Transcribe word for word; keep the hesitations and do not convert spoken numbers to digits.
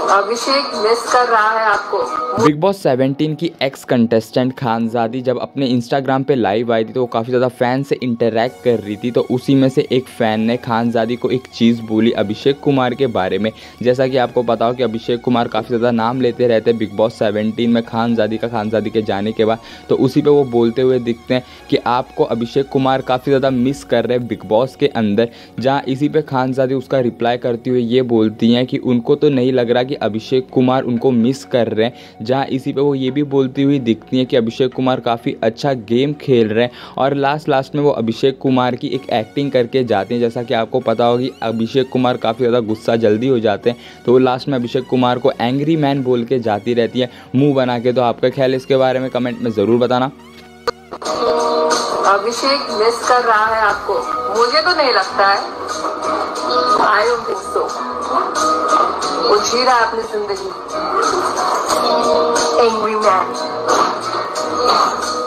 अभिषेक miss कर रहा है आपको। बिग बॉस सेवनटीन की एक्स कंटेस्टेंट खानजादी जब अपने इंस्टाग्राम पे लाइव आई थी तो वो काफ़ी ज़्यादा फैन से इंटरेक्ट कर रही थी। तो उसी में से एक फ़ैन ने खानजादी को एक चीज़ बोली अभिषेक कुमार के बारे में। जैसा कि आपको पता हो कि अभिषेक कुमार काफ़ी ज़्यादा नाम लेते रहते हैं बिग बॉस सेवनटीन में खानजादी का खानजादी के जाने के बाद। तो उसी पर वो बोलते हुए दिखते हैं कि आपको अभिषेक कुमार काफ़ी ज़्यादा मिस कर रहे हैं बिग बॉस के अंदर। जहाँ इसी पर खानजादी उसका रिप्लाई करती हुए ये बोलती हैं कि उनको तो नहीं लग रहा कि अभिषेक कुमार उनको मिस कर रहे हैं। जहाँ इसी पे वो ये भी बोलती हुई दिखती हैं कि अभिषेक कुमार काफ़ी अच्छा गेम खेल रहे हैं। और लास्ट लास्ट में वो अभिषेक कुमार की एक एक्टिंग करके जाते हैं। जैसा कि आपको पता होगा कि अभिषेक कुमार काफ़ी ज़्यादा गुस्सा जल्दी हो जाते हैं, तो वो लास्ट में अभिषेक कुमार को एंग्री मैन बोल के जाती रहती है मुँह बना के। तो आपका ख्याल इसके बारे में कमेंट में ज़रूर बताना। अभिषेक मिस कर रहा है आपको। मुझे तो नहीं लगता है। I don't think so. वो जी रहा है अपनी जिंदगी। Angry man.